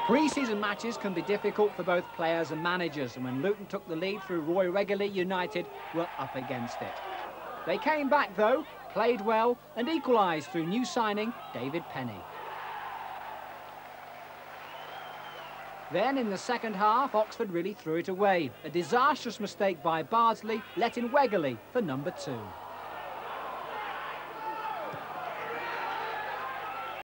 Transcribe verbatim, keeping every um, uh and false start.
Pre-season matches can be difficult for both players and managers, and when Luton took the lead through Roy Wegerle, United were up against it. They came back though, played well and equalised through new signing Dave Penney. Then in the second half, Oxford really threw it away. A disastrous mistake by Bardsley let in Wegerle for number two.